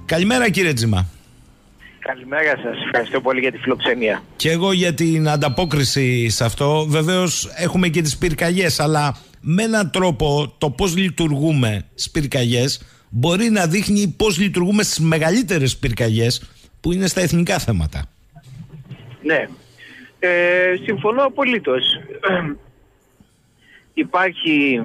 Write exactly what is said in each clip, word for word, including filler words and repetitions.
Καλημέρα κύριε Τζίμα. Καλημέρα σας, ευχαριστώ πολύ για τη φιλοξενία. Και εγώ για την ανταπόκριση σε αυτό. Βεβαίως έχουμε και τις πυρκαγιές, αλλά με έναν τρόπο το πώς λειτουργούμε στις πυρκαγιές μπορεί να δείχνει πώς λειτουργούμε στις μεγαλύτερες πυρκαγιές που είναι στα εθνικά θέματα. Ναι, ε, συμφωνώ απολύτως. Υπάρχει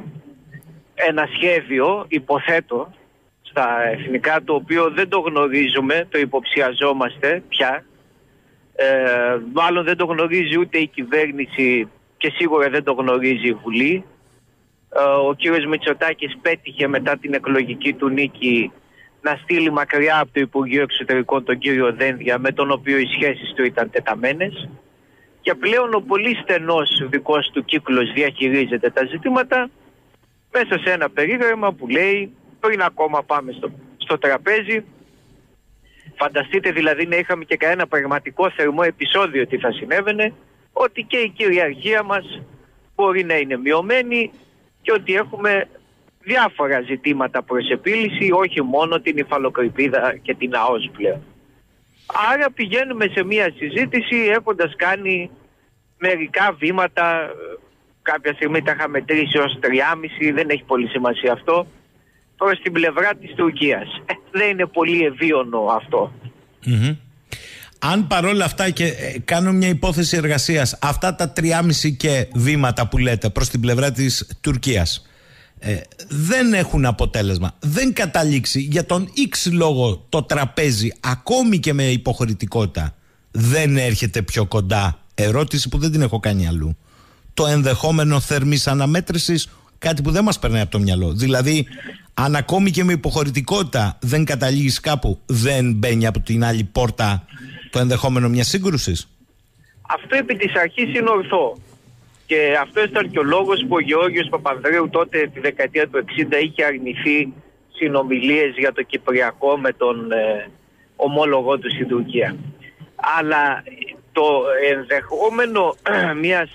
ένα σχέδιο, υποθέτω, στα εθνικά, το οποίο δεν το γνωρίζουμε, το υποψιαζόμαστε πια. Ε, μάλλον δεν το γνωρίζει ούτε η κυβέρνηση και σίγουρα δεν το γνωρίζει η Βουλή. Ε, ο κύριος Μητσοτάκης πέτυχε μετά την εκλογική του νίκη να στείλει μακριά από το Υπουργείο Εξωτερικών τον κύριο Δένδια, με τον οποίο οι σχέσεις του ήταν τεταμένες. Και πλέον ο πολύ στενός δικός του κύκλος διαχειρίζεται τα ζητήματα μέσα σε ένα περίγραμμα που λέει, πριν ακόμα πάμε στο, στο τραπέζι, φανταστείτε δηλαδή να είχαμε και κανένα πραγματικό θερμό επεισόδιο τι θα συνέβαινε, ότι και η κυριαρχία μας μπορεί να είναι μειωμένη και ότι έχουμε διάφορα ζητήματα προς επίλυση, όχι μόνο την υφαλοκρηπίδα και την ΑΟΣ πλέον. Άρα πηγαίνουμε σε μια συζήτηση έχοντας κάνει μερικά βήματα, κάποια στιγμή τα είχαμε μετρήσει ως τριάμιση, δεν έχει πολύ σημασία αυτό, προς την πλευρά της Τουρκίας. Ε, δεν είναι πολύ ευίωνο αυτό. Mm-hmm. Αν παρόλα αυτά και ε, κάνω μια υπόθεση εργασίας, αυτά τα τριάμιση και βήματα που λέτε προς την πλευρά της Τουρκίας ε, δεν έχουν αποτέλεσμα, δεν καταλήξει για τον X λόγο το τραπέζι, ακόμη και με υποχωρητικότητα, δεν έρχεται πιο κοντά? Ερώτηση που δεν την έχω κάνει αλλού. Το ενδεχόμενο θερμής αναμέτρησης, κάτι που δεν μας περνάει από το μυαλό. Δηλαδή, αν ακόμη και με υποχωρητικότητα δεν καταλήγεις κάπου, δεν μπαίνει από την άλλη πόρτα το ενδεχόμενο μιας σύγκρουσης? Αυτό επί της αρχής είναι ορθό. Και αυτό ήταν και ο λόγος που ο Γεώργιος Παπανδρέου τότε τη δεκαετία του εξήντα είχε αρνηθεί συνομιλίες για το Κυπριακό με τον ε, ομόλογό του στην Τουρκία. Αλλά το ενδεχόμενο μιας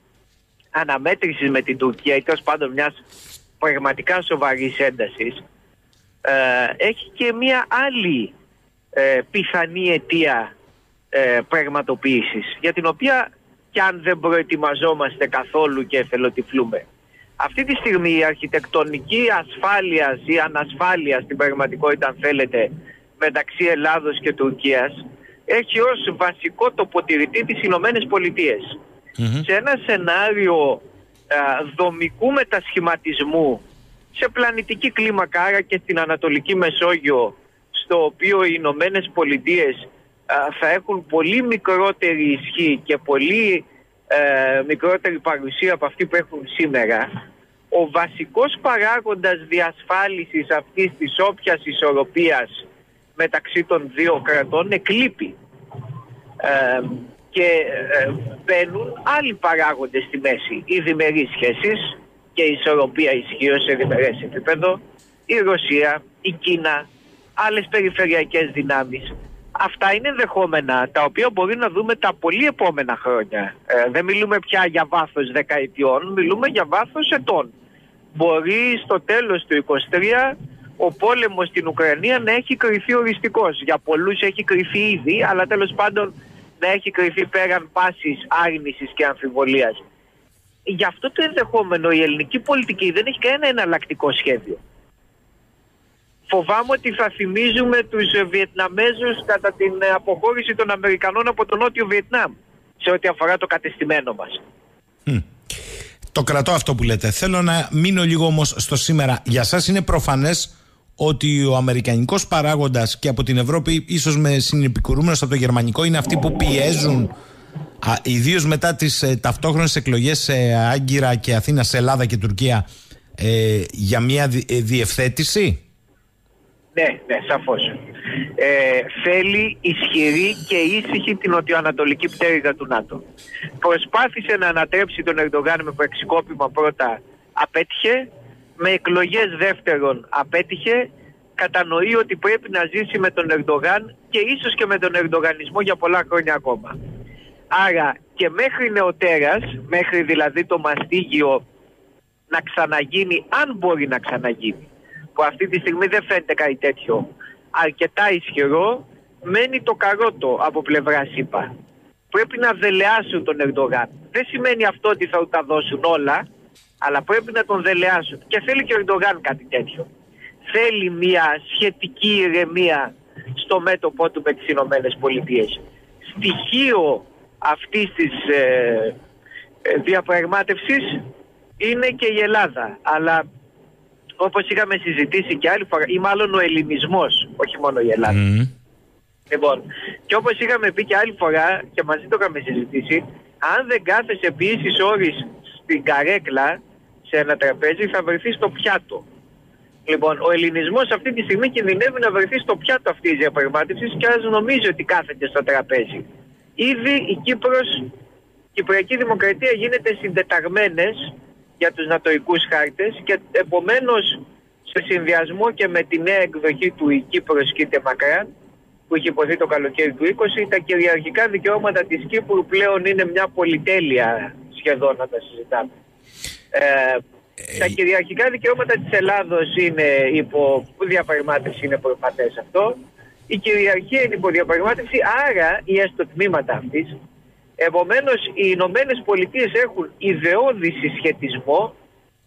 αναμέτρησης με την Τουρκία ή τέλος πάντων μιας πραγματικά σοβαρής έντασης ε, έχει και μια άλλη ε, πιθανή αιτία ε, πραγματοποίησης, για την οποία και αν δεν προετοιμαζόμαστε καθόλου και εθελοτυφλούμε. Αυτή τη στιγμή η αρχιτεκτονική ασφάλειας ή ανασφάλεια στην πραγματικότητα, αν θέλετε, μεταξύ Ελλάδος και Τουρκίας έχει ως βασικό τοποτηρητή τις Ηνωμένες Πολιτείες. Mm-hmm. Σε ένα σενάριο α, δομικού μετασχηματισμού σε πλανητική κλίμακα, άρα και στην Ανατολική Μεσόγειο, στο οποίο οι Ηνωμένες Πολιτείες α, θα έχουν πολύ μικρότερη ισχύ και πολύ ε, μικρότερη παρουσία από αυτή που έχουν σήμερα, ο βασικός παράγοντας διασφάλισης αυτής της όποιας ισορροπίας μεταξύ των δύο κρατών εκλείπει. Ε, και ε, μπαίνουν άλλοι παράγοντες στη μέση. Οι διμερείς σχέσεις και η ισορροπία ισχύως σε διμερές επίπεδο, η Ρωσία, η Κίνα, άλλες περιφερειακές δυνάμεις. Αυτά είναι ενδεχόμενα τα οποία μπορεί να δούμε τα πολύ επόμενα χρόνια. Ε, δεν μιλούμε πια για βάθος δεκαετιών, μιλούμε για βάθος ετών. Μπορεί στο τέλος του είκοσι τρία ο πόλεμος στην Ουκρανία να έχει κρυφεί οριστικός. Για πολλούς έχει κρυφεί ήδη, αλλά τέλος πάντων να έχει κρυφεί πέραν πάσης άρνησης και αμφιβολίας. Γι' αυτό το ενδεχόμενο η ελληνική πολιτική δεν έχει κανένα εναλλακτικό σχέδιο. Φοβάμαι ότι θα θυμίζουμε τους Βιετναμέζους κατά την αποχώρηση των Αμερικανών από το Νότιο Βιετνάμ σε ό,τι αφορά το κατεστημένο μας. Mm. Το κρατώ αυτό που λέτε. Θέλω να μείνω λίγο όμως στο σήμερα. Για σας είναι προφανές ότι ο αμερικανικός παράγοντας και από την Ευρώπη, ίσως με συνεπικουρούμενος από το γερμανικό, είναι αυτοί που πιέζουν, ιδίως μετά τις ε, ταυτόχρονες εκλογές σε Άγκυρα και Αθήνα, σε Ελλάδα και Τουρκία, ε, για μια δι, ε, διευθέτηση. Ναι, ναι, σαφώς. Ε, θέλει ισχυρή και ήσυχη την νοτιοανατολική πτέρυγα του ΝΑΤΟ. Προσπάθησε να ανατρέψει τον Ερντογάν με πραξικόπημα πρώτα, απέτυχε. Με εκλογές δεύτερον απέτυχε. Κατανοεί ότι πρέπει να ζήσει με τον Ερντογάν και ίσως και με τον ερντογανισμό για πολλά χρόνια ακόμα. Άρα και μέχρι νεοτέρας, μέχρι δηλαδή το μαστίγιο να ξαναγίνει, αν μπορεί να ξαναγίνει, που αυτή τη στιγμή δεν φαίνεται κάτι τέτοιο, αρκετά ισχυρό, μένει το καρότο από πλευρά ΣΥΠΑ. Πρέπει να δελεάσουν τον Ερντογάν. Δεν σημαίνει αυτό ότι θα τα δώσουν όλα, αλλά πρέπει να τον δελεάσουν. Και θέλει και ο Ερντογάν κάτι τέτοιο. Θέλει μια σχετική ηρεμία στο μέτωπό του με τις Ηνωμένες Πολιτείες. Στοιχείο αυτής της ε, ε, διαπραγμάτευσης είναι και η Ελλάδα. Αλλά όπως είχαμε συζητήσει και άλλη φορά, ή μάλλον ο ελληνισμός, όχι μόνο η Ελλάδα. Mm. Λοιπόν, και όπως είχαμε πει και άλλη φορά και μαζί το είχαμε συζητήσει, αν δεν κάθεσαι επί ίσης όρης στην καρέκλα σε ένα τραπέζι, θα βρεθεί στο πιάτο. Λοιπόν, ο ελληνισμός αυτή τη στιγμή κινδυνεύει να βρεθεί στο πιάτο αυτής της διαπραγμάτευσης και ας νομίζει ότι κάθεται στο τραπέζι. Ήδη η Κύπρος, η Κυπριακή Δημοκρατία γίνεται συντεταγμένες για τους νατοικούς χάρτες και επομένως σε συνδυασμό και με τη νέα εκδοχή του «Η Κύπρος κοίται μακράν» που είχε υποθεί το καλοκαίρι του είκοσι, τα κυριαρχικά δικαιώματα της Κύπρου πλέον είναι μια πολυτέλεια σχεδόν να τα συζητάμε. Ε, ε, τα κυριαρχικά δικαιώματα της Ελλάδος είναι υπό διαπραγμάτευση, είναι προπατές αυτό. Η κυριαρχία είναι υπό διαπραγμάτευση, άρα ή έστω τμήματα αυτής. Επομένως οι Ηνωμένες Πολιτείες έχουν ιδεώδη συσχετισμό,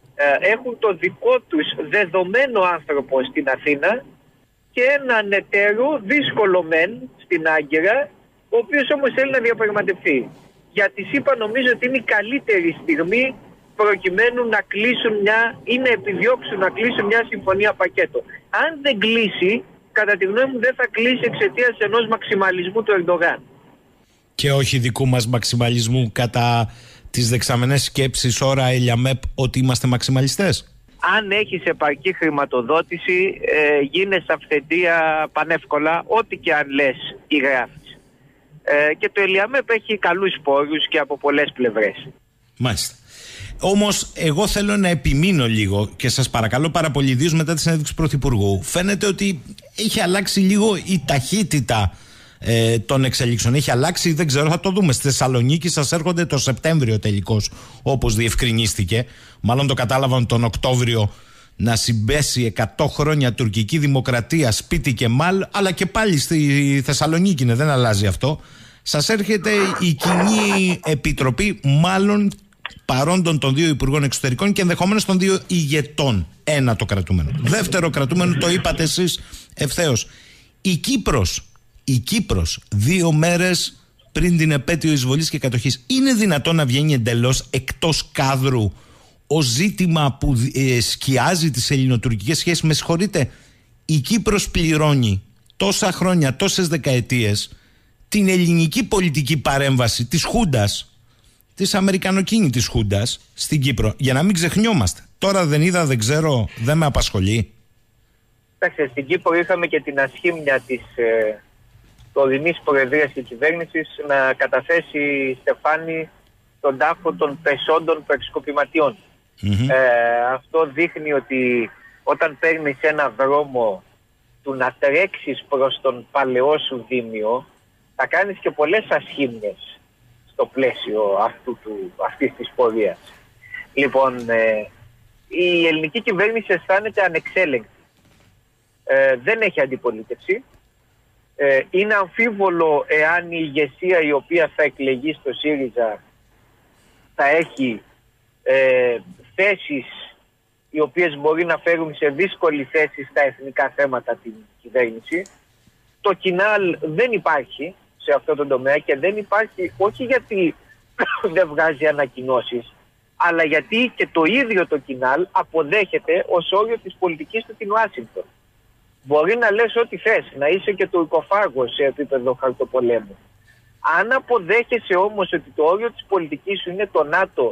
ε, έχουν το δικό τους δεδομένο άνθρωπο στην Αθήνα και έναν εταίρο δύσκολο μεν στην Άγκυρα, ο οποίος όμως θέλει να διαπραγματευτεί. Για τη ΣΥΠΑ νομίζω ότι είναι η καλύτερη στιγμή προκειμένου να κλείσουν μια ή να επιδιώξουν να κλείσουν μια συμφωνία πακέτο. Αν δεν κλείσει, κατά τη γνώμη μου δεν θα κλείσει εξαιτίας ενός μαξιμαλισμού του Ερντογάν. Και όχι δικού μας μαξιμαλισμού κατά τις δεξαμενές σκέψεις ώρα ΕΛΙΑΜΕΠ ότι είμαστε μαξιμαλιστές. Αν έχεις επαρκή χρηματοδότηση, ε, γίνεσαι αυθεντία πανεύκολα, ό,τι και αν λες ή γράφεις. Ε, και το ΕΛΙΑΜΕΠ έχει καλούς πόρους και από πολλές πλευρές. Μάλιστα. Όμως εγώ θέλω να επιμείνω λίγο και σας παρακαλώ πάρα πολύ, ιδίως μετά τη συνέντευξη του Πρωθυπουργού. Φαίνεται ότι έχει αλλάξει λίγο η ταχύτητα ε, των εξελίξεων. Έχει αλλάξει, δεν ξέρω, θα το δούμε. Στη Θεσσαλονίκη σας έρχονται το Σεπτέμβριο τελικώς, όπως διευκρινίστηκε. Μάλλον το κατάλαβαν τον Οκτώβριο να συμπέσει εκατό χρόνια τουρκική δημοκρατία, σπίτι και μάλ, αλλά και πάλι στη Θεσσαλονίκη είναι, δεν αλλάζει αυτό. Σας έρχεται η κοινή επιτροπή, μάλλον παρόντων των δύο Υπουργών Εξωτερικών και ενδεχομένως των δύο ηγετών. Ένα το κρατούμενο. Δεύτερο κρατούμενο, το είπατε εσείς ευθέως. Η Κύπρος, η Κύπρος δύο μέρες πριν την επέτειο εισβολής και κατοχής, είναι δυνατόν να βγαίνει εντελώς εκτός κάδρου ως ζήτημα που ε, σκιάζει τις ελληνοτουρκικές σχέσεις? Με συγχωρείτε, η Κύπρος πληρώνει τόσα χρόνια, τόσες δεκαετίες την ελληνική πολιτική παρέμβαση της Χούντας, της αμερικανοκίνητης Χούντας στην Κύπρο, για να μην ξεχνιόμαστε. Τώρα δεν είδα, δεν ξέρω, δεν με απασχολεί. Εντάξει, στην Κύπρο είχαμε και την ασχήμια της ε, τωρινής προεδρίας και κυβέρνησης να καταθέσει, Στεφάνη, τον τάφο των πεσόντων πραξικοπηματιών. Mm-hmm. Ε, αυτό δείχνει ότι όταν παίρνεις ένα δρόμο του να τρέξεις προς τον παλαιό σου δήμιο, θα κάνεις και πολλές ασχήμιες στο πλαίσιο αυτού του, αυτής της πορείας. Λοιπόν, ε, η ελληνική κυβέρνηση αισθάνεται ανεξέλεγκτη. Ε, δεν έχει αντιπολίτευση. Ε, είναι αμφίβολο εάν η ηγεσία η οποία θα εκλεγεί στο ΣΥΡΙΖΑ θα έχει ε, θέσεις οι οποίες μπορεί να φέρουν σε δύσκολη θέση στα εθνικά θέματα την κυβέρνηση. Το κοινάλ δεν υπάρχει σε αυτό το τομέα και δεν υπάρχει όχι γιατί δεν βγάζει ανακοινώσεις, αλλά γιατί και το ίδιο το κοινάλ αποδέχεται ως όριο της πολιτικής του την Ουάσιγκτον. Μπορεί να λες ό,τι θες, να είσαι και το οικοφάγος σε επίπεδο χαρτοπολέμου. Αν αποδέχεσαι όμως ότι το όριο της πολιτικής σου είναι το ΝΑΤΟ,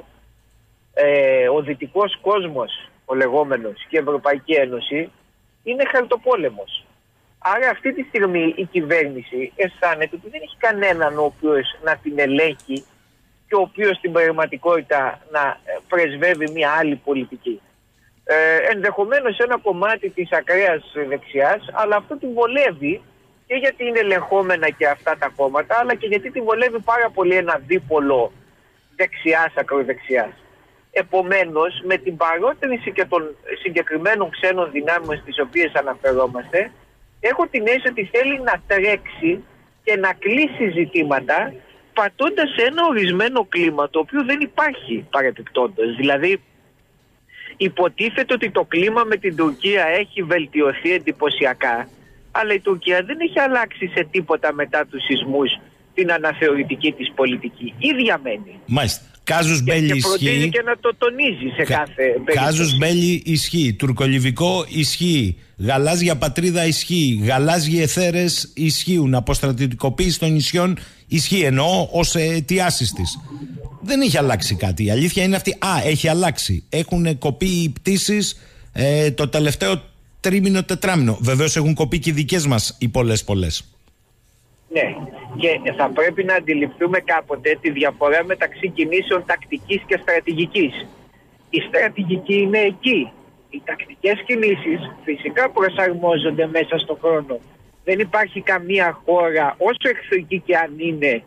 ε, ο δυτικός κόσμος, ο λεγόμενος, και η Ευρωπαϊκή Ένωση, είναι χαρτοπόλεμος. Άρα αυτή τη στιγμή η κυβέρνηση αισθάνεται ότι δεν έχει κανέναν ο οποίος να την ελέγχει και ο οποίος στην πραγματικότητα να πρεσβεύει μια άλλη πολιτική. Ε, ενδεχομένως ένα κομμάτι της ακραίας δεξιάς, αλλά αυτό την βολεύει και γιατί είναι ελεγχόμενα και αυτά τα κόμματα, αλλά και γιατί την βολεύει πάρα πολύ ένα δίπολο δεξιάς, ακροδεξιάς. Επομένως, με την παρότριση και των συγκεκριμένων ξένων δυνάμεων στις οποίες αναφερόμαστε, έχω την αίσθηση ότι θέλει να τρέξει και να κλείσει ζητήματα πατώντας σε ένα ορισμένο κλίμα το οποίο δεν υπάρχει παρεπιπτόντως. Δηλαδή υποτίθεται ότι το κλίμα με την Τουρκία έχει βελτιωθεί εντυπωσιακά, αλλά η Τουρκία δεν έχει αλλάξει σε τίποτα μετά τους σεισμούς την αναθεωρητική της πολιτική. Ίδια μένει. Μάλιστα. Κάζους Μπέλι ισχύει. Και προτείνει και να το τονίζει σε Κα... κάθε περίπτωση. Κάζους Μπέλι ισχύει. Τουρκολιβικό ισχύει. Γαλάζια πατρίδα ισχύει. Γαλάζιοι εθέρες ισχύουν. Αποστρατιωτικοποίηση των νησιών ισχύει. Εννοώ ως αιτιάσεις της. Δεν έχει αλλάξει κάτι. Η αλήθεια είναι αυτή. Α, έχει αλλάξει. Έχουν κοπεί οι πτήσεις ε, το τελευταίο τρίμηνο, τετράμηνο. Βεβαίως έχουν κοπεί και οι δικές μας οι πολλές πολλές. Ναι, και θα πρέπει να αντιληφθούμε κάποτε τη διαφορά μεταξύ κινήσεων τακτικής και στρατηγικής. Η στρατηγική είναι εκεί. Οι τακτικές κινήσεις φυσικά προσαρμόζονται μέσα στον χρόνο. Δεν υπάρχει καμία χώρα, όσο εχθρική και αν είναι,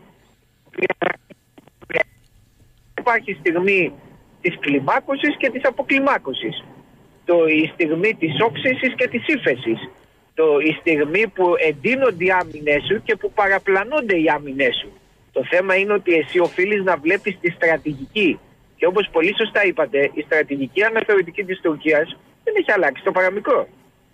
υπάρχει στιγμή της κλιμάκωσης και της αποκλιμάκωσης. Το, η στιγμή της όξυσης και της ύφεσης. Το, η στιγμή που εντείνονται οι άμυνες σου και που παραπλανώνται οι άμυνες σου. Το θέμα είναι ότι εσύ οφείλεις να βλέπεις τη στρατηγική. Και όπως πολύ σωστά είπατε, η στρατηγική αναθεωρητική της Τουρκίας δεν έχει αλλάξει το παραμικρό.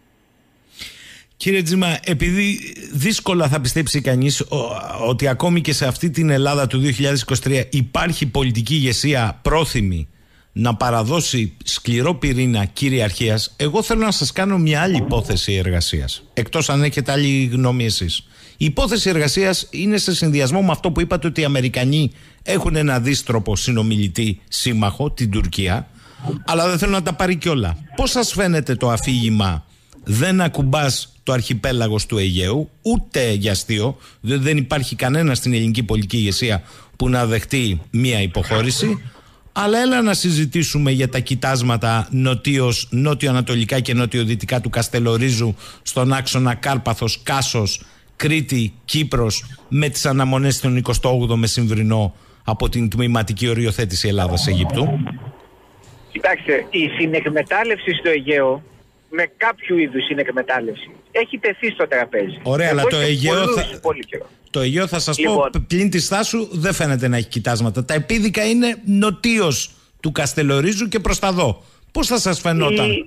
Κύριε Τζίμα, επειδή δύσκολα θα πιστέψει κανείς ότι ακόμη και σε αυτή την Ελλάδα του δύο χιλιάδες είκοσι τρία υπάρχει πολιτική ηγεσία πρόθυμη να παραδώσει σκληρό πυρήνα κυριαρχίας, εγώ θέλω να σας κάνω μια άλλη υπόθεση εργασίας, εκτός αν έχετε άλλη γνώμη εσείς. Η υπόθεση εργασίας είναι σε συνδυασμό με αυτό που είπατε, ότι οι Αμερικανοί έχουν ένα δίστροπο συνομιλητή σύμμαχο, την Τουρκία, αλλά δεν θέλω να τα πάρει κιόλα. Πώς σας φαίνεται το αφήγημα «δεν ακουμπάς το αρχιπέλαγος του Αιγαίου», ούτε για αστείο, διότι δεν υπάρχει κανένα στην ελληνική πολιτική ηγεσία που να δεχτεί μια υποχώρηση, αλλά έλα να συζητήσουμε για τα κοιτάσματα νοτίως, νότιο-ανατολικά και νότιο-δυτικά του Καστελορίζου στον άξονα Κάρπαθος, Κάσος, Κρήτη, Κύπρος, με τις αναμονές των εικοστό όγδοο μεσημβρινό από την τμηματική οριοθέτηση Ελλάδας-Αιγύπτου. Κοιτάξτε, η συνεκμετάλλευση στο Αιγαίο, με κάποιο είδους συνεκμετάλλευση, έχει τεθεί στο τραπέζι. Ωραία, αλλά το Αιγαίο, θα... το Αιγαίο θα σας λοιπόν πω, πλην της Θάσου δεν φαίνεται να έχει κοιτάσματα. Τα επίδικα είναι νοτίως του Καστελορίζου και προς τα δω. Πώς θα σας φαινόταν? Η...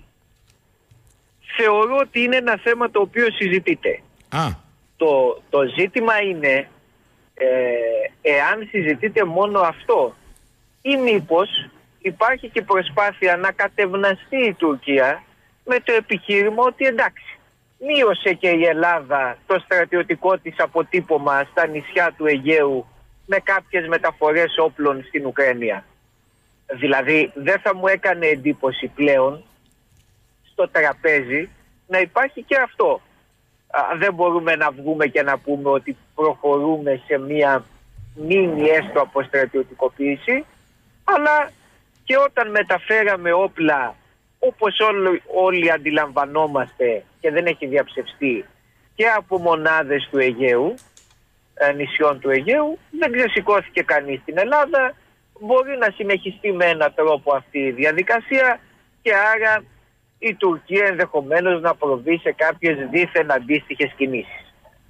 Θεωρώ ότι είναι ένα θέμα το οποίο συζητείται. Α. Το, το ζήτημα είναι ε, εάν συζητείτε μόνο αυτό ή μήπως υπάρχει και προσπάθεια να κατευναστεί η Τουρκία με το επιχείρημα ότι εντάξει, μείωσε και η Ελλάδα το στρατιωτικό της αποτύπωμα στα νησιά του Αιγαίου με κάποιες μεταφορές όπλων στην Ουκρανία. Δηλαδή δεν θα μου έκανε εντύπωση πλέον στο τραπέζι να υπάρχει και αυτό. Α, δεν μπορούμε να βγούμε και να πούμε ότι προχωρούμε σε μία μίνι έστω αποστρατιωτικοποίηση, αλλά και όταν μεταφέραμε όπλα, όπως όλοι, όλοι αντιλαμβανόμαστε και δεν έχει διαψευστεί, και από μονάδες του Αιγαίου, ε, νησιών του Αιγαίου, δεν ξεσηκώθηκε κανείς στην Ελλάδα, μπορεί να συνεχιστεί με έναν τρόπο αυτή η διαδικασία και άρα η Τουρκία ενδεχομένως να προβεί σε κάποιες δίθεν αντίστοιχες κινήσεις.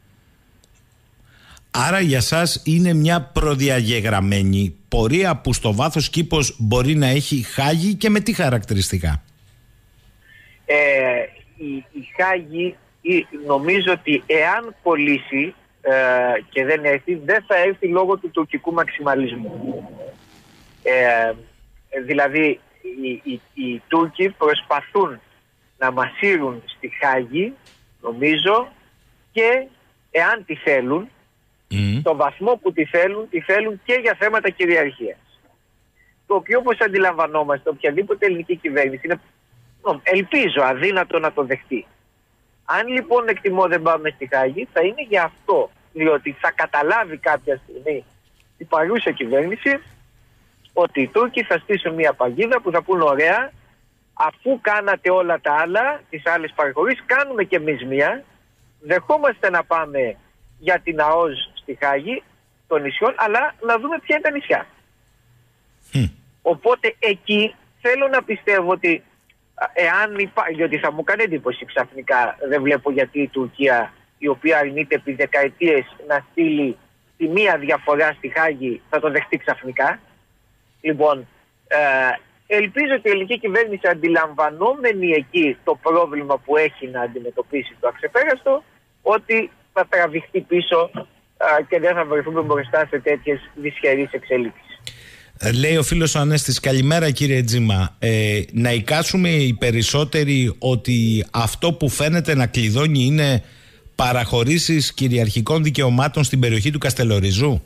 Άρα για σας είναι μια προδιαγεγραμμένη πορεία που στο βάθος κήπος μπορεί να έχει Χάγη, και με τι χαρακτηριστικά? Ε, η, η Χάγη νομίζω ότι εάν κολλήσει ε, και δεν έρθει, δεν θα έρθει λόγω του τουρκικού μαξιμαλισμού. Ε, δηλαδή οι, οι, οι Τούρκοι προσπαθούν να μασίρουν στη Χάγη, νομίζω, και εάν τη θέλουν, mm. το βαθμό που τη θέλουν, τη θέλουν και για θέματα κυριαρχίας. Το οποίο, όπως αντιλαμβανόμαστε, οποιαδήποτε ελληνική κυβέρνηση είναι, ελπίζω, αδύνατο να το δεχτεί. Αν λοιπόν εκτιμώ δεν πάμε στη Χάγη, θα είναι για αυτό, διότι θα καταλάβει κάποια στιγμή η παρούσα κυβέρνηση ότι οι Τούρκοι θα στήσουν μια παγίδα που θα πούν ωραία, αφού κάνατε όλα τα άλλα, τις άλλες παραχωρήσεις, κάνουμε και εμείς μια, δεχόμαστε να πάμε για την ΑΟΣ στη Χάγη των νησιών, αλλά να δούμε ποια είναι τα νησιά. Mm. Οπότε εκεί θέλω να πιστεύω ότι Εάν υπάρχει, διότι θα μου κάνει εντύπωση ξαφνικά, δεν βλέπω γιατί η Τουρκία, η οποία αρνείται επί δεκαετίες να στείλει τη μία διαφορά στη Χάγη, θα το δεχτεί ξαφνικά. Λοιπόν, ε, ελπίζω ότι η ελληνική κυβέρνηση, αντιλαμβανόμενη εκεί το πρόβλημα που έχει να αντιμετωπίσει το αξεπέραστο, ότι θα τραβηχτεί πίσω ε, και δεν θα βρεθούμε μπροστά σε τέτοιες δυσχερείς εξελίξεις. Λέει ο φίλος ο Ανέστης, καλημέρα κύριε Τζίμα. Ε, να εικάσουμε οι περισσότεροι ότι αυτό που φαίνεται να κλειδώνει είναι παραχωρήσεις κυριαρχικών δικαιωμάτων στην περιοχή του Καστελοριζού.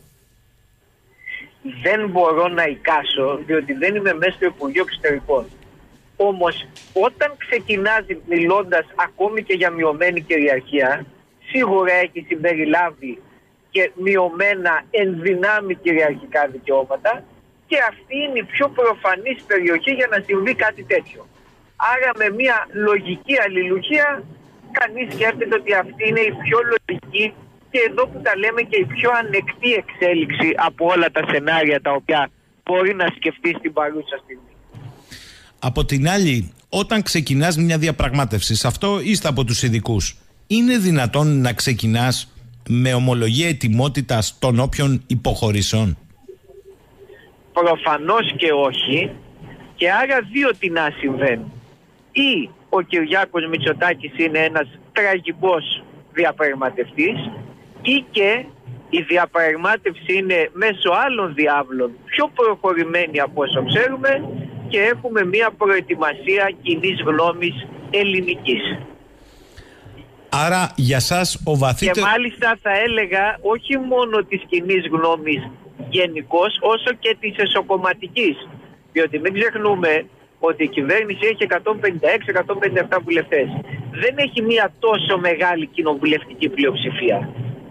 Δεν μπορώ να εικάσω, διότι δεν είμαι μέσα στο Υπουργείο Εξωτερικών. Όμως, όταν ξεκινάς μιλώντας ακόμη και για μειωμένη κυριαρχία, σίγουρα έχει συμπεριλάβει και μειωμένα ενδυνάμει κυριαρχικά δικαιώματα, και αυτή είναι η πιο προφανής περιοχή για να συμβεί κάτι τέτοιο. Άρα με μια λογική αλληλουχία, κανείς σκέφτεται ότι αυτή είναι η πιο λογική και εδώ που τα λέμε και η πιο ανεκτή εξέλιξη από όλα τα σενάρια τα οποία μπορεί να σκεφτεί στην παρούσα στιγμή. Από την άλλη, όταν ξεκινάς μια διαπραγμάτευση, σε αυτό είστε από τους ειδικούς, είναι δυνατόν να ξεκινάς με ομολογία ετοιμότητας των όποιων υποχωρήσεων? Προφανώς και όχι, και άρα δύο τι να συμβαίνουν. Ή ο Κυριάκος Μητσοτάκης είναι ένας τραγικός διαπραγματευτής, ή και η διαπραγμάτευση είναι μέσω άλλων διάβλων πιο προχωρημένη από όσο ξέρουμε και έχουμε μια προετοιμασία κοινής γνώμης ελληνικής. Άρα για σας ο βαθύτερος... Και μάλιστα θα έλεγα όχι μόνο της κοινής γνώμης γενικώς, όσο και της εσωκομματικής. Διότι μην ξεχνούμε ότι η κυβέρνηση έχει εκατόν πενήντα έξι με εκατόν πενήντα επτά βουλευτές. Δεν έχει μια τόσο μεγάλη κοινοβουλευτική πλειοψηφία.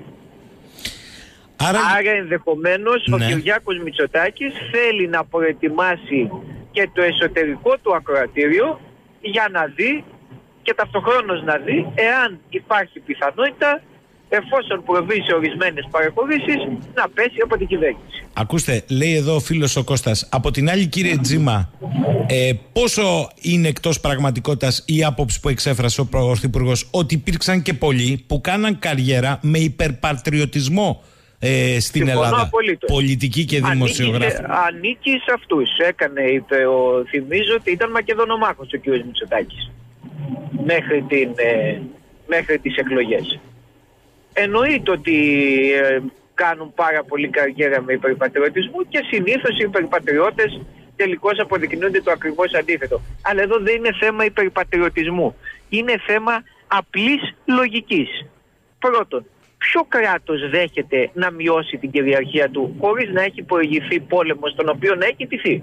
Άρα, Άρα ενδεχομένως ναι. ο Κυριάκος Μητσοτάκης θέλει να προετοιμάσει και το εσωτερικό του ακροατήριο για να δει και ταυτοχρόνως να δει εάν υπάρχει πιθανότητα, εφόσον προβεί σε ορισμένες παραχωρήσεις, να πέσει από την κυβέρνηση. Ακούστε, λέει εδώ ο φίλος ο Κώστας, από την άλλη κύριε Τζίμα, ε, πόσο είναι εκτός πραγματικότητας η άποψη που εξέφρασε ο Πρωθυπουργός ότι υπήρξαν και πολλοί που κάναν καριέρα με υπερπατριωτισμό ε, στην Συμφωνώ Ελλάδα, απολύτως. Πολιτική και δημοσιογράφη. Ανήκει, ανήκει σε αυτούς. Έκανε, είπε, ο, θυμίζω ότι ήταν Μακεδονομάχος ο κ. Μητσοτάκης μέχρι, την, ε, μέχρι τις εκλογές. Εννοείται ότι ε, κάνουν πάρα πολύ καριέρα με υπερπατριωτισμό και συνήθως οι υπερπατριώτες τελικώς αποδεικνύονται το ακριβώς αντίθετο. Αλλά εδώ δεν είναι θέμα υπερπατριωτισμού. Είναι θέμα απλής λογικής. Πρώτον, ποιο κράτος δέχεται να μειώσει την κυριαρχία του χωρίς να έχει προηγηθεί πόλεμο στον οποίο να έχει τηθεί?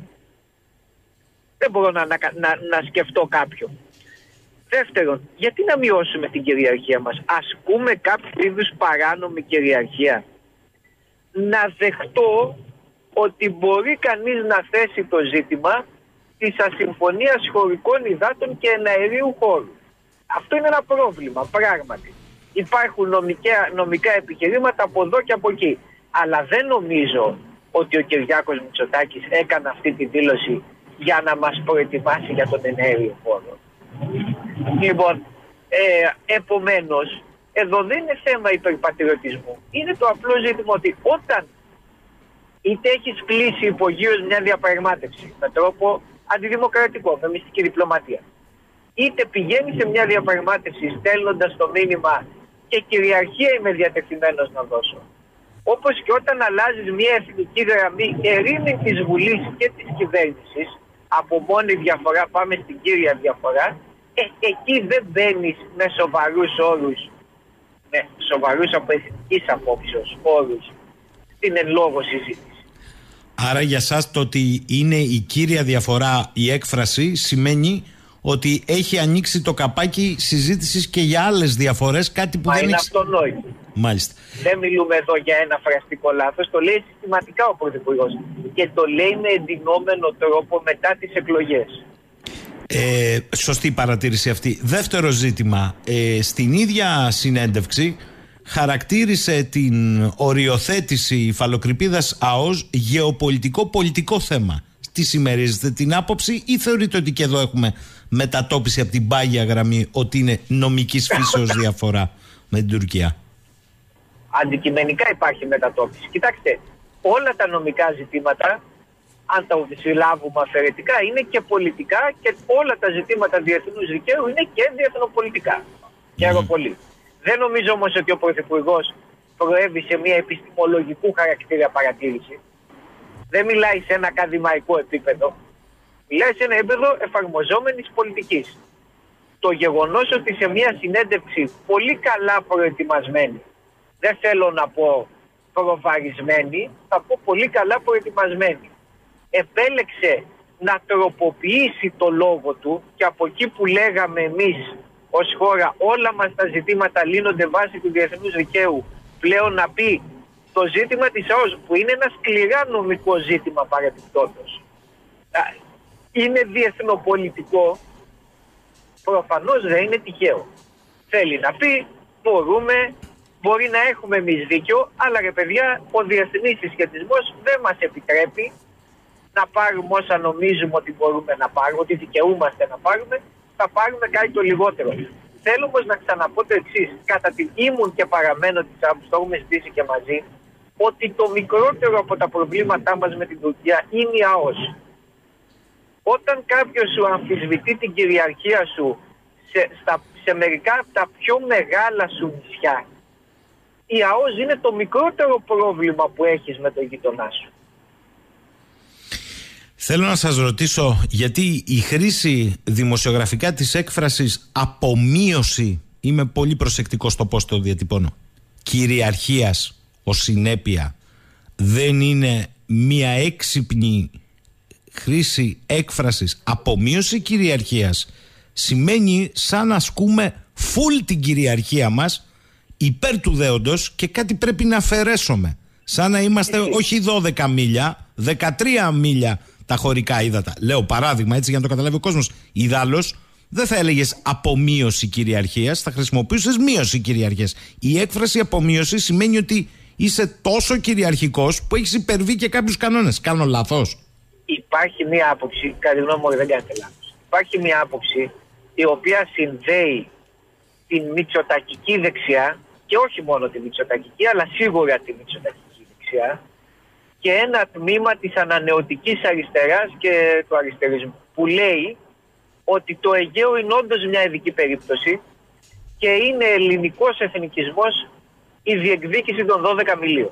Δεν μπορώ να, να, να, να σκεφτώ κάποιον. Δεύτερον, γιατί να μειώσουμε την κυριαρχία μας? Ασκούμε κάποιο είδους παράνομη κυριαρχία? Να δεχτώ ότι μπορεί κανείς να θέσει το ζήτημα της ασυμφωνίας χωρικών υδάτων και εναερίου χώρου. Αυτό είναι ένα πρόβλημα, πράγματι. Υπάρχουν νομικά, νομικά επιχειρήματα από εδώ και από εκεί. Αλλά δεν νομίζω ότι ο Κυριάκος Μητσοτάκης έκανε αυτή τη δήλωση για να μας προετοιμάσει για τον εναέριο χώρο. Λοιπόν, ε, επομένως, εδώ δεν είναι θέμα υπερπατριωτισμού. Είναι το απλό ζήτημα ότι όταν είτε έχεις κλείσει υπογείως μια διαπραγμάτευση με τρόπο αντιδημοκρατικό, με μυστική διπλωματία, είτε πηγαίνεις σε μια διαπραγμάτευση στέλνοντας το μήνυμα και κυριαρχία είμαι διατεθειμένος να δώσω. Όπως και όταν αλλάζεις μια εθνική γραμμή ερήμην της Βουλής και της κυβέρνησης, από μόνη διαφορά πάμε στην κύρια διαφορά, ε, εκεί δεν μπαίνεις με σοβαρούς όρους, με σοβαρούς από εθνικής απόψεως όρους, στην εν λόγω συζήτηση. Άρα για σας το ότι είναι η κύρια διαφορά η έκφραση σημαίνει ότι έχει ανοίξει το καπάκι συζήτησης και για άλλες διαφορές, κάτι που Μα δεν είναι έχει... αυτονόητο. Μάλιστα. Δεν μιλούμε εδώ για ένα φραστικό λάθος, το λέει συστηματικά ο Πρωθυπουργός και το λέει με εντυνόμενο τρόπο μετά τις εκλογές. Ε, σωστή παρατήρηση αυτή. Δεύτερο ζήτημα, ε, στην ίδια συνέντευξη χαρακτήρισε την οριοθέτηση υφαλοκρηπίδας ΑΟΣ γεωπολιτικό πολιτικό θέμα. τι συμμερίζετε την άποψη ή θεωρείτε ότι και εδώ έχουμε μετατόπιση από την πάγια γραμμή ότι είναι νομικής φύσεως διαφορά με την Τουρκία? Αντικειμενικά υπάρχει μετατόπιση. Κοιτάξτε, όλα τα νομικά ζητήματα, αν τα συλλάβουμε αφαιρετικά, είναι και πολιτικά και όλα τα ζητήματα διεθνούς δικαίου είναι και διεθνοπολιτικά. Χαίρομαι mm. πολύ. Δεν νομίζω όμως ότι ο Πρωθυπουργός προέβη σε μια επιστημολογικού χαρακτήρα παρατήρηση. Δεν μιλάει σε ένα ακαδημαϊκό επίπεδο. Μιλάει σε ένα επίπεδο εφαρμοζόμενης πολιτικής. Το γεγονός ότι σε μια συνέντευξη πολύ καλά προετοιμασμένη, δεν θέλω να πω προβαρισμένη, θα πω πολύ καλά προετοιμασμένη, επέλεξε να τροποποιήσει το λόγο του και από εκεί που λέγαμε εμείς ως χώρα όλα μας τα ζητήματα λύνονται βάσει του διεθνούς δικαίου, πλέον να πει το ζήτημα της ΑΟΣ, που είναι ένα σκληρά νομικό ζήτημα παρεπιπτόντως, είναι διεθνοπολιτικό, προφανώς δεν είναι τυχαίο. Θέλει να πει μπορούμε, μπορεί να έχουμε εμείς δίκιο, αλλά ρε παιδιά, ο διεθνής συσχετισμός δεν μας επιτρέπει να πάρουμε όσα νομίζουμε ότι μπορούμε να πάρουμε, ότι δικαιούμαστε να πάρουμε, θα πάρουμε κάτι το λιγότερο. Θέλω όμως να ξαναπώ το εξής. Κατά την ήμουν και παραμένω της άποψης, το έχουμε ζητήσει και μαζί, ότι το μικρότερο από τα προβλήματά μας με την Τουρκία είναι η ΑΟΣ. Όταν κάποιος σου αμφισβητεί την κυριαρχία σου σε, στα, σε μερικά από τα πιο μεγάλα σου νησιά, η ΑΟΣ είναι το μικρότερο πρόβλημα που έχεις με τον γειτονά σου. Θέλω να σας ρωτήσω, γιατί η χρήση δημοσιογραφικά της έκφρασης απομείωση, είμαι πολύ προσεκτικός στο πώς το διατυπώνω, κυριαρχίας ως συνέπεια, δεν είναι μια έξυπνη χρήση έκφρασης? Απομείωση κυριαρχίας σημαίνει σαν να ασκούμε φουλ την κυριαρχία μας υπέρ του δέοντος και κάτι πρέπει να αφαιρέσουμε. Σαν να είμαστε όχι δώδεκα μίλια, δεκατρία μίλια τα χωρικά ύδατα. Λέω παράδειγμα έτσι για να το καταλάβει ο κόσμος. Ιδάλλως δεν θα έλεγες απομείωση κυριαρχίας, θα χρησιμοποιούσες μείωση κυριαρχίας. Η έκφραση απομείωση σημαίνει ότι είσαι τόσο κυριαρχικός που έχεις υπερβεί και κάποιους κανόνες. Κάνω λάθος? Υπάρχει μία άποψη, κατά τη γνώμη μου δεν κάνετε λάθος. Υπάρχει μία άποψη η οποία συνδέει την μητσοτακική δεξιά, και όχι μόνο τη μητσοτακική, αλλά σίγουρα τη μητσοτακική δεξιά, και ένα τμήμα της ανανεωτικής αριστεράς και του αριστερισμού, που λέει ότι το Αιγαίο είναι όντως μια ειδική περίπτωση και είναι ελληνικός εθνικισμός η διεκδίκηση των δώδεκα μιλίων.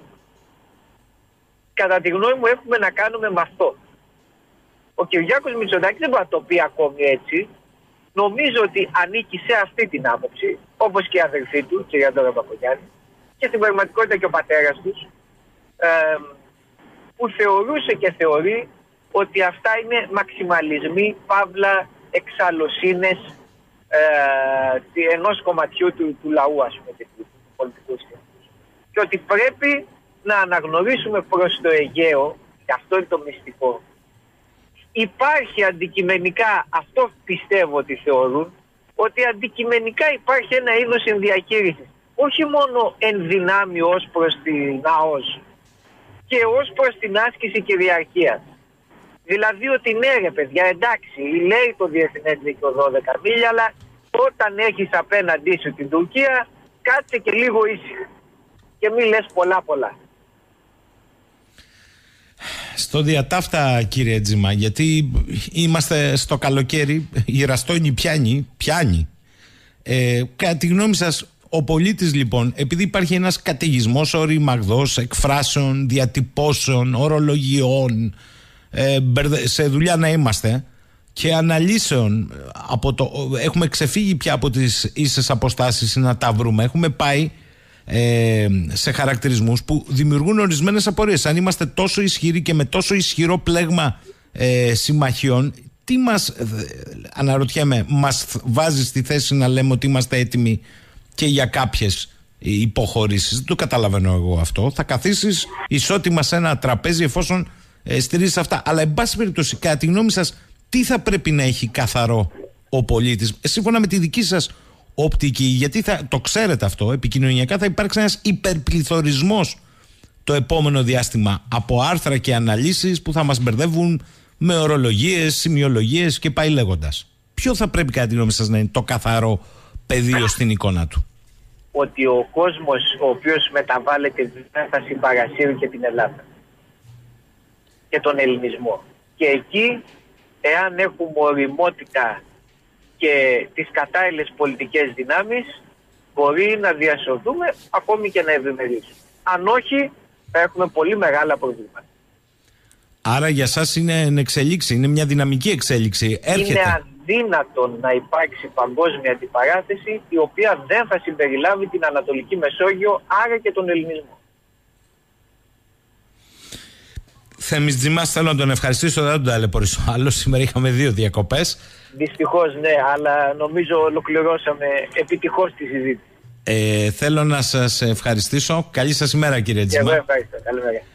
Κατά τη γνώμη μου έχουμε να κάνουμε με αυτό. Ο Κυριάκος Μητσοτάκης δεν μπορεί να το πει ακόμη έτσι. Νομίζω ότι ανήκει σε αυτή την άποψη, όπως και η αδερφή του, κυρία Ντόρα Μπακογιάννη, και στην πραγματικότητα και ο πατέρας τους, ε, που θεωρούσε και θεωρεί ότι αυτά είναι μαξιμαλισμοί, παύλα, εξαλλοσύνες ε, ενός κομματιού του, του λαού, ας πούμε, του πολιτικού συστήματος. Και ότι πρέπει να αναγνωρίσουμε προς το Αιγαίο, και αυτό είναι το μυστικό, υπάρχει αντικειμενικά, αυτό πιστεύω ότι θεωρούν, ότι αντικειμενικά υπάρχει ένα είδος ενδιαχείρισης. Όχι μόνο εν δυνάμει ως προς την ΑΟΣ, και ως προς την άσκηση κυριαρχίας. Δηλαδή ότι ναι ρε παιδιά, εντάξει, λέει το διεθνές δίκαιο δώδεκα μίλια, αλλά όταν έχεις απέναντί σου την Τουρκία, κάτσε και λίγο ήσυχα και μη λες πολλά πολλά. Στο διατάφτα, κύριε Τζίμα, γιατί είμαστε στο καλοκαίρι, η Ραστόνη πιάνει, πιάνει. Ε, κατά τη γνώμη σας, ο πολίτης λοιπόν, επειδή υπάρχει ένας καταιγισμός οριμαγδός εκφράσεων, διατυπώσεων, ορολογιών, ε, σε δουλειά να είμαστε, και αναλύσεων, από το, έχουμε ξεφύγει πια από τις ίσες αποστάσεις να τα βρούμε, έχουμε πάει ε, σε χαρακτηρισμούς που δημιουργούν ορισμένες απορίες. Αν είμαστε τόσο ισχυροί και με τόσο ισχυρό πλέγμα ε, συμμαχιών, τι μας, ε, αναρωτιέμαι, μας βάζει στη θέση να λέμε ότι είμαστε έτοιμοι και για κάποιες υποχωρήσεις? Δεν το καταλαβαίνω εγώ αυτό. Θα καθίσεις ισότιμα σε ένα τραπέζι εφόσον ε, στηρίζεις αυτά. Αλλά εν πάση περιπτώσει, κατά τη γνώμη σας, τι θα πρέπει να έχει καθαρό ο πολίτης, ε, σύμφωνα με τη δική σας οπτική? Γιατί θα, το ξέρετε αυτό, επικοινωνιακά θα υπάρξει ένας υπερπληθωρισμός το επόμενο διάστημα από άρθρα και αναλύσεις που θα μας μπερδεύουν με ορολογίες, σημειολογίες και πάει λέγοντας. Ποιο θα πρέπει κατά τη γνώμη σας να είναι το καθαρό πεδίο στην εικόνα του? Ότι ο κόσμος ο οποίος μεταβάλλεται δεν θα συμπαρασύρει και την Ελλάδα και τον ελληνισμό. Και εκεί, εάν έχουμε οριμότητα και τις κατάλληλες πολιτικές δυνάμεις, μπορεί να διασωθούμε ακόμη και να ευημερίσουμε. Αν όχι, θα έχουμε πολύ μεγάλα προβλήματα. Άρα για σας είναι εν εξελίξη, είναι μια δυναμική εξέλιξη. Έρχεται. Είναι αδύνατο να υπάρξει παγκόσμια αντιπαράθεση η οποία δεν θα συμπεριλάβει την Ανατολική Μεσόγειο, άρα και τον ελληνισμό. Θέμης Τζιμάς, θέλω να τον ευχαριστήσω, δεν τον ταλαιπωρήσω άλλο. Σήμερα είχαμε δύο διακοπές. Δυστυχώς ναι, αλλά νομίζω ολοκληρώσαμε επιτυχώς τη συζήτηση. Ε, θέλω να σας ευχαριστήσω. Καλή σας ημέρα, κύριε Τζιμά. Και εγώ ευχαριστώ. Καλημέρα.